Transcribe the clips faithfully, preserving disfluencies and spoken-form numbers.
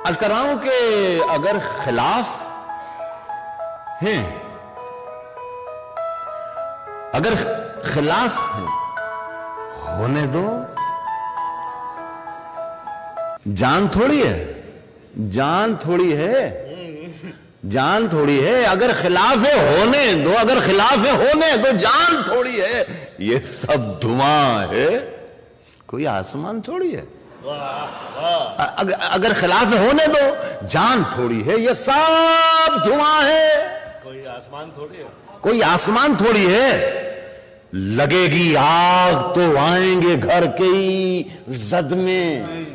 अर्ज कर रहा हूं कि अगर खिलाफ हैं, अगर खिलाफ हैं, होने दो। जान थोड़ी है, जान थोड़ी है, जान थोड़ी है। अगर खिलाफ है होने दो, अगर खिलाफ है होने दो, जान थोड़ी है। ये सब धुआं है, कोई आसमान थोड़ी है। अगर, अगर खिलाफ है होने दो, जान थोड़ी है। ये सब धुआं है, कोई आसमान थोड़ी है, कोई आसमान थोड़ी है। लगेगी आग तो आएंगे घर के ही जद में।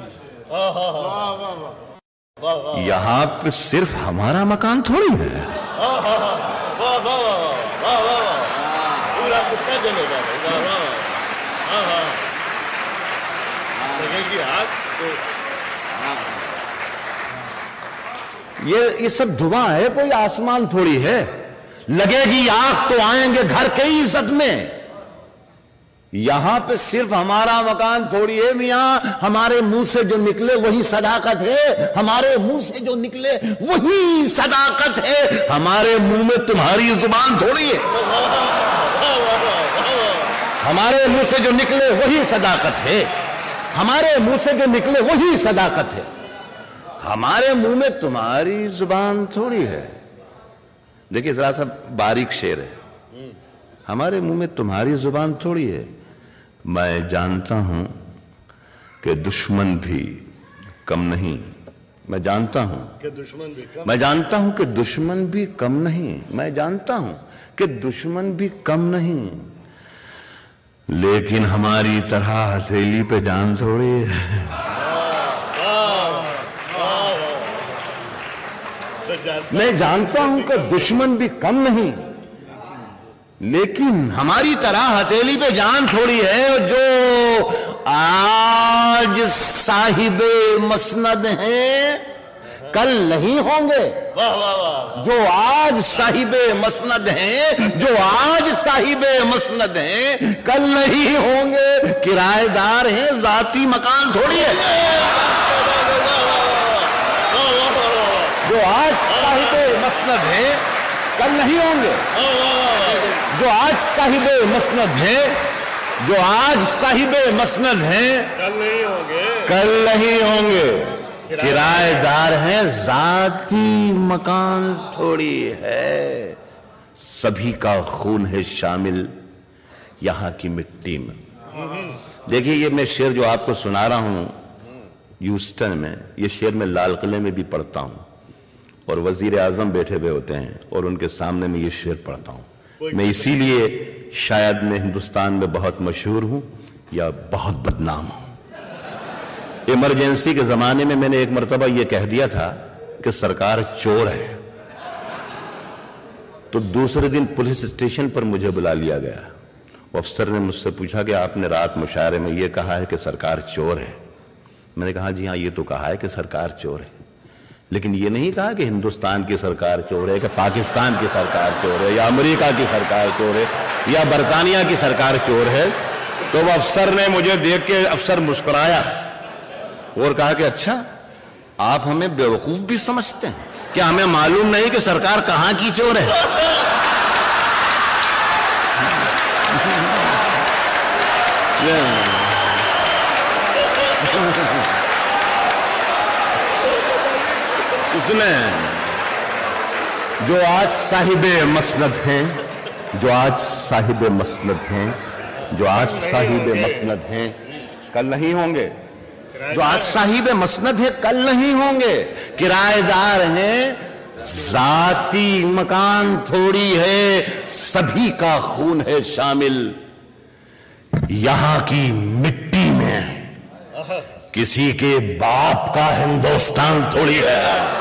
यहां पे सिर्फ हमारा मकान थोड़ी है। पूरा कुत्ता जलेगा। लगेगी आग तो ये ये सब धुआं है, कोई आसमान थोड़ी है। लगेगी आग तो आएंगे घर के ही इज्जत में। यहां पे सिर्फ हमारा मकान थोड़ी है मियां। हमारे मुंह से जो निकले वही सदाकत है, हमारे मुंह से जो निकले वही सदाकत है। हमारे मुंह में तुम्हारी जुबान थोड़ी है। हमारे मुंह से जो निकले वही सदाकत है, हमारे मुंह से जो निकले वही सदाकत है। हमारे मुंह में तुम्हारी जुबान थोड़ी है। देखिए जरा सा बारीक शेर है। हमारे मुंह में तुम्हारी जुबान थोड़ी है। मैं जानता हूं कि दुश्मन भी कम नहीं। मैं जानता हूं कि दुश्मन भी कम मैं जानता हूं कि दुश्मन भी कम नहीं। मैं जानता हूं कि दुश्मन भी कम नहीं। लेकिन हमारी तरह हथेली पे जान थोड़ी है। मैं जानता हूं कि दुश्मन भी कम नहीं, लेकिन हमारी तरह हथेली पे जान थोड़ी है। जो आज साहिबे मसनद हैं, कल नहीं होंगे। वाह वाह वाह। जो आज साहिबे मसनद हैं, जो आज साहिबे मसनद हैं, कल नहीं होंगे। किराएदार हैं, जाती मकान थोड़ी है। जो आज साहिबे मसनद हैं, कल नहीं होंगे। जो आज साहिबे मसनद हैं, जो आज साहिबे मसनद हैं, कल नहीं होंगे। कल नहीं होंगे। किराएदार हैं, जाती मकान थोड़ी है। सभी का खून है शामिल यहां की मिट्टी में। देखिए ये मैं शेर जो आपको सुना रहा हूं ह्यूस्टन में, ये शेर मैं लाल किले में भी पढ़ता हूं और वजीर आजम बैठे हुए होते हैं और उनके सामने मैं ये शेर पढ़ता हूं। मैं इसीलिए शायद मैं हिंदुस्तान में बहुत मशहूर हूं या बहुत बदनाम हूं। इमरजेंसी के जमाने में मैंने एक मरतबा यह कह दिया था कि सरकार चोर है, तो दूसरे दिन पुलिस स्टेशन पर मुझे बुला लिया गया। अफसर ने मुझसे पूछा कि आपने रात मुशायरे में यह कहा है कि सरकार चोर है। मैंने कहा जी हाँ, ये तो कहा है कि सरकार चोर है, लेकिन ये नहीं कहा कि हिंदुस्तान की सरकार चोर है, कि पाकिस्तान की सरकार चोर है, या अमेरिका की सरकार चोर है, या बरतानिया की सरकार चोर है। तो वो अफसर ने मुझे देख के अफसर मुस्कुराया और कहा कि अच्छा आप हमें बेवकूफ भी समझते हैं क्या? हमें मालूम नहीं कि सरकार कहां की चोर है? उसने जो आज साहिबे मसनद हैं, जो आज साहिबे मसनद हैं, जो आज साहिबे मसनद हैं, कल नहीं होंगे। जो आज साहिबे मसनद है, कल नहीं होंगे। किराएदार हैं, जाती मकान थोड़ी है। सभी का खून है शामिल यहां की मिट्टी में। किसी के बाप का हिंदुस्तान थोड़ी है।